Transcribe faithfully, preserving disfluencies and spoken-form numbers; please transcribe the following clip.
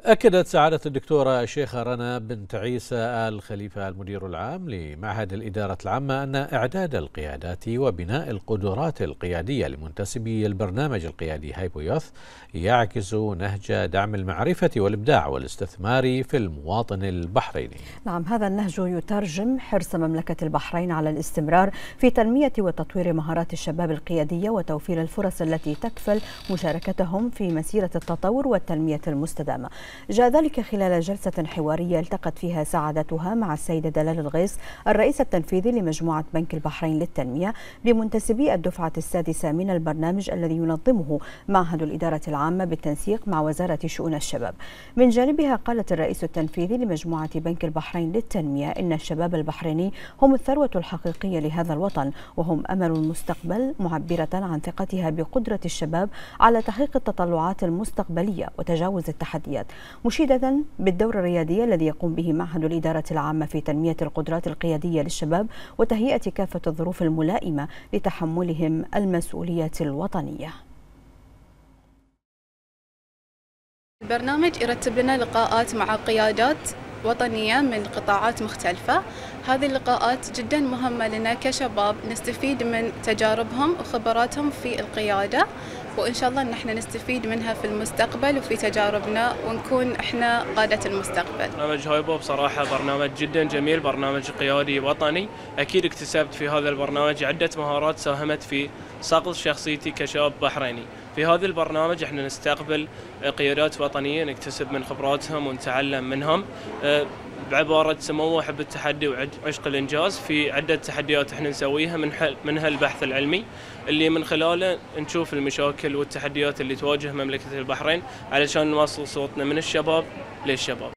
أكدت سعادة الدكتورة الشيخة رنا بنت عيسى آل خليفة المدير العام لمعهد الإدارة العامة أن إعداد القيادات وبناء القدرات القيادية لمنتسبي البرنامج القيادي هايبو يوث يعكس نهج دعم المعرفة والإبداع والاستثمار في المواطن البحريني. نعم، هذا النهج يترجم حرص مملكة البحرين على الاستمرار في تنمية وتطوير مهارات الشباب القيادية وتوفير الفرص التي تكفل مشاركتهم في مسيرة التطور والتنمية المستدامة. جاء ذلك خلال جلسة حوارية التقت فيها سعادتها مع السيدة دلال الغيث الرئيس التنفيذي لمجموعة بنك البحرين للتنمية بمنتسبي الدفعة السادسة من البرنامج الذي ينظمه معهد الإدارة العامة بالتنسيق مع وزارة شؤون الشباب. من جانبها قالت الرئيس التنفيذي لمجموعة بنك البحرين للتنمية إن الشباب البحريني هم الثروة الحقيقية لهذا الوطن وهم أمل المستقبل، معبرة عن ثقتها بقدرة الشباب على تحقيق التطلعات المستقبلية وتجاوز التحديات، مشيدة بالدور الريادي الذي يقوم به معهد الإدارة العامة في تنمية القدرات القيادية للشباب وتهيئة كافة الظروف الملائمة لتحملهم المسؤولية الوطنية. البرنامج يرتب لنا لقاءات مع قيادات وطنية من قطاعات مختلفة. هذه اللقاءات جدا مهمة لنا كشباب نستفيد من تجاربهم وخبراتهم في القيادة، وإن شاء الله نحن نستفيد منها في المستقبل وفي تجاربنا ونكون إحنا قادة المستقبل. برنامج هايبو بصراحة برنامج جدا جميل، برنامج قيادي وطني. أكيد اكتسبت في هذا البرنامج عدة مهارات ساهمت في صقل شخصيتي كشاب بحريني. في هذا البرنامج احنا نستقبل قيادات وطنية نكتسب من خبراتهم ونتعلم منهم بعبارة سموه حب التحدي وعشق الإنجاز. في عدة تحديات احنا نسويها من منها البحث العلمي اللي من خلاله نشوف المشاكل والتحديات اللي تواجه مملكة البحرين علشان نوصل صوتنا من الشباب للشباب.